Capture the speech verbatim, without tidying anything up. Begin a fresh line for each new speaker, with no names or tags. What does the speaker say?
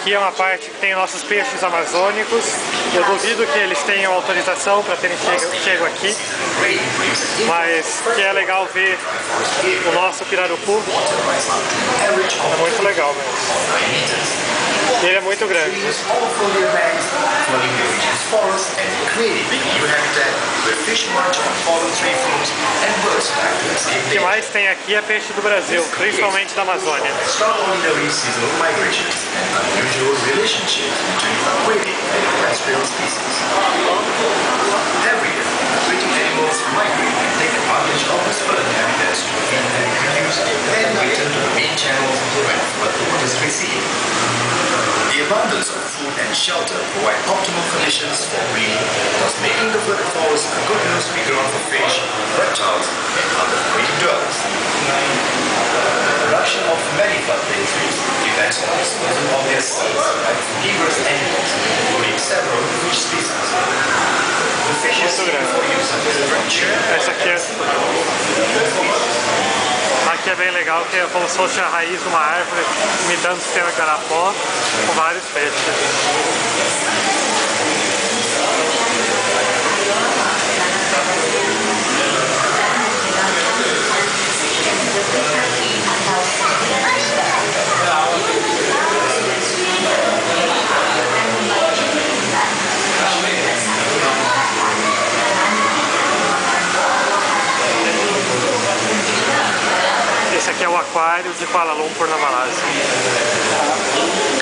aqui é uma parte que tem nossos peixes amazônicos. Eu duvido que eles tenham autorização para terem chego, chego aqui, mas que é legal ver o nosso pirarucu. É muito legal mesmo. Ele é muito grande. O que mais tem aqui é peixe do Brasil, principalmente da Amazônia.
The abundance of food and shelter provide optimal conditions for breeding, thus making the flooded forest a good nursery ground for fish, reptiles, and other aquatic dwellers. The production of many floodplain trees depends on the disposal of their seeds by frugivorous animals, including several fish species. The fishes seen for use as a structure.
Essa aqui é... Aqui é bem legal, que é como se fosse a raiz de uma árvore, imitando o sistema de Arapó, com vários peixes. Esse aqui é o aquário de Kuala Lumpur, na Malásia.